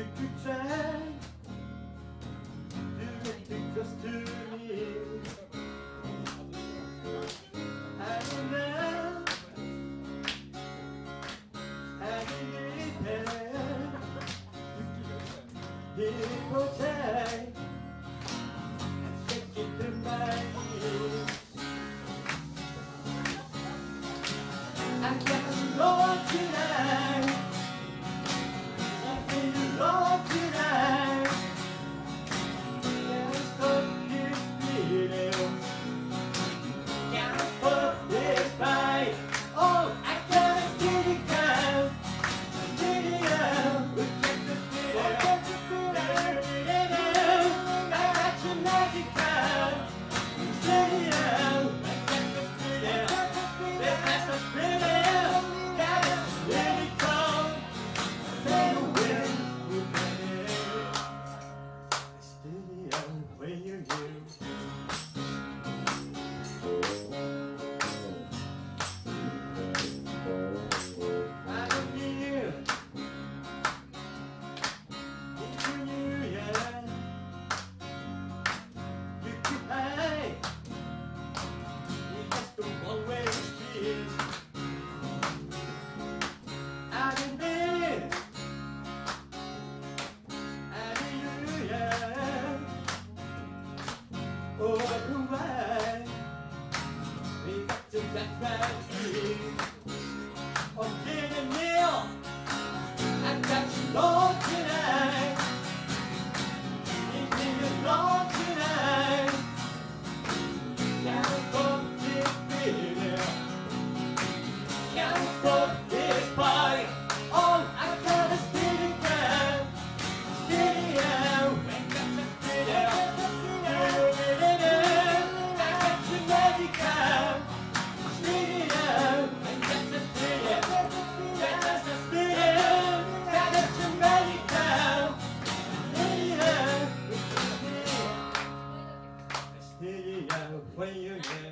You could try do it just to me. I don't know how to repair. People try and shake it to my knees. I can't go tonight. I feel low tonight. Can't stop this feeling. Can't stop this fight. Oh, I gotta get it down. Get it down. We get the feeling. I got your magic down. Get it down. I got the feeling. That's the feeling. Got it really cold. Say the wind will bend. Steady on when you're new. I don't need you. Into you, yeah. You can hide. We just don't always street. I don't need. Hallelujah. Oh, why? We got to get right here. Oh, get a meal. I got you low tonight. Leave me alone tonight. Can't stop this feeling. Can't stop this fight. Oh, I gotta steady down. Steady down. I got to steady down. I got your magic down. Steady down. I got to steady down. Got to steady down. I got your magic down. Steady down. Steady down when you're young.